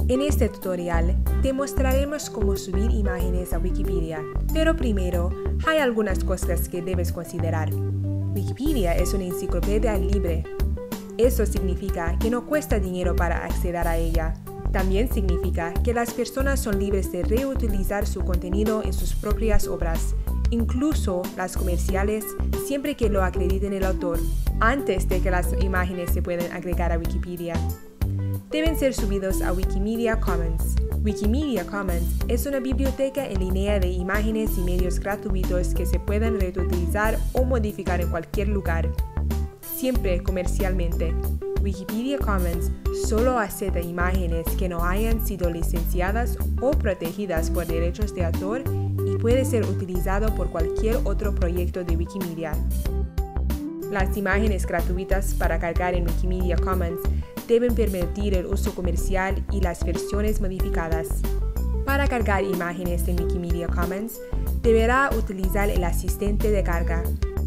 En este tutorial te mostraremos cómo subir imágenes a Wikipedia, pero primero hay algunas cosas que debes considerar. Wikipedia es una enciclopedia libre. Eso significa que no cuesta dinero para acceder a ella. También significa que las personas son libres de reutilizar su contenido en sus propias obras, incluso las comerciales, siempre que lo acrediten el autor, antes de que las imágenes se puedan agregar a Wikipedia. Deben ser subidos a Wikimedia Commons. Wikimedia Commons es una biblioteca en línea de imágenes y medios gratuitos que se pueden reutilizar o modificar en cualquier lugar, siempre comercialmente. Wikimedia Commons solo acepta imágenes que no hayan sido licenciadas o protegidas por derechos de autor y puede ser utilizado por cualquier otro proyecto de Wikimedia. Las imágenes gratuitas para cargar en Wikimedia Commons deben permitir el uso comercial y las versiones modificadas. Para cargar imágenes en Wikimedia Commons, deberá utilizar el asistente de carga.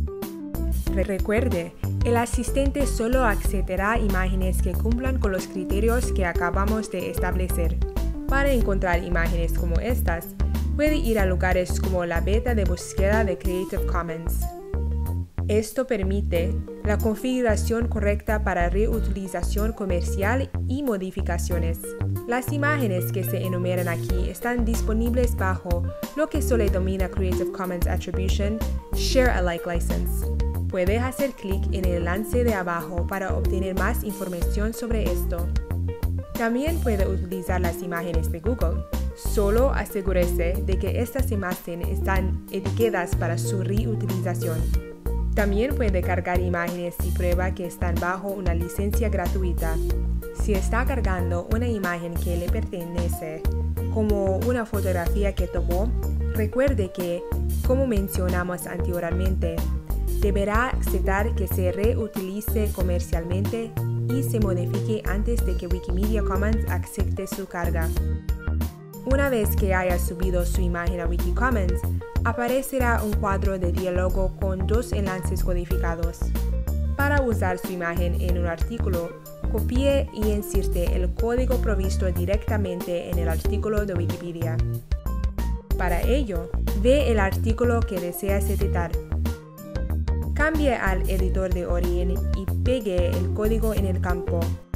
Recuerde, el asistente solo accederá a imágenes que cumplan con los criterios que acabamos de establecer. Para encontrar imágenes como estas, puede ir a lugares como la beta de búsqueda de Creative Commons. Esto permite la configuración correcta para reutilización comercial y modificaciones. Las imágenes que se enumeran aquí están disponibles bajo lo que se le denomina Creative Commons Attribution Share Alike License. Puede hacer clic en el enlace de abajo para obtener más información sobre esto. También puede utilizar las imágenes de Google. Solo asegúrese de que estas imágenes están etiquetadas para su reutilización. También puede cargar imágenes y prueba que están bajo una licencia gratuita. Si está cargando una imagen que le pertenece, como una fotografía que tomó, recuerde que, como mencionamos anteriormente, deberá aceptar que se reutilice comercialmente y se modifique antes de que Wikimedia Commons acepte su carga. Una vez que haya subido su imagen a Wikicommons, aparecerá un cuadro de diálogo con dos enlaces codificados. Para usar su imagen en un artículo, copie y inserte el código provisto directamente en el artículo de Wikipedia. Para ello, ve el artículo que deseas editar. Cambie al editor de origen y pegue el código en el campo.